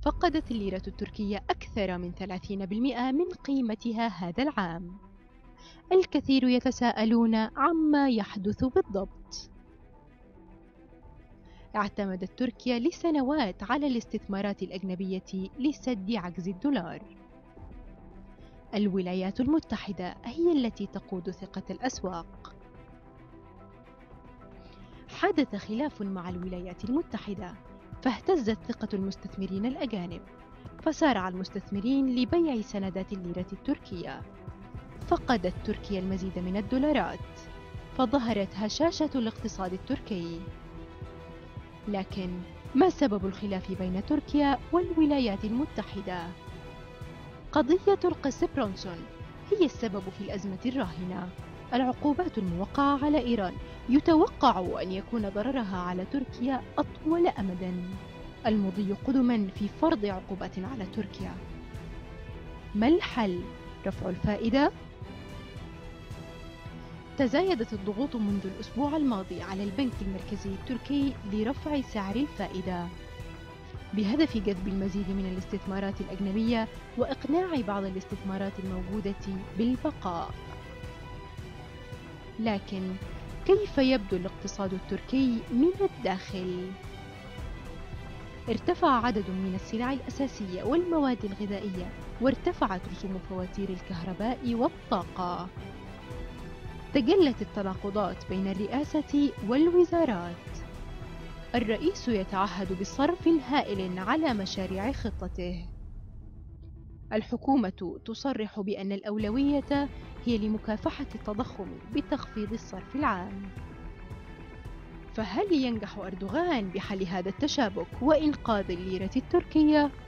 فقدت الليرة التركية أكثر من 30% من قيمتها هذا العام. الكثير يتساءلون عما يحدث بالضبط. اعتمدت تركيا لسنوات على الاستثمارات الأجنبية لسد عجز الدولار. الولايات المتحدة هي التي تقود ثقة الأسواق. حدث خلاف مع الولايات المتحدة، فاهتزت ثقة المستثمرين الأجانب، فسارع المستثمرين لبيع سندات الليرة التركية. فقدت تركيا المزيد من الدولارات، فظهرت هشاشة الاقتصاد التركي. لكن ما سبب الخلاف بين تركيا والولايات المتحدة؟ قضية القس برونسون هي السبب في الأزمة الراهنة. العقوبات الموقعة على إيران يتوقع أن يكون ضررها على تركيا أطول أمداً. المضي قدماً في فرض عقوبات على تركيا. ما الحل؟ رفع الفائدة؟ تزايدت الضغوط منذ الأسبوع الماضي على البنك المركزي التركي لرفع سعر الفائدة بهدف جذب المزيد من الاستثمارات الأجنبية وإقناع بعض الاستثمارات الموجودة بالبقاء. لكن كيف يبدو الاقتصاد التركي من الداخل؟ ارتفع عدد من السلع الأساسية والمواد الغذائية، وارتفعت رسوم فواتير الكهرباء والطاقة. تجلت التناقضات بين الرئاسة والوزارات. الرئيس يتعهد بصرف هائل على مشاريع خطته. الحكومة تصرح بأن الأولوية هي لمكافحة التضخم بتخفيض الصرف العام. فهل ينجح أردوغان بحل هذا التشابك وإنقاذ الليرة التركية؟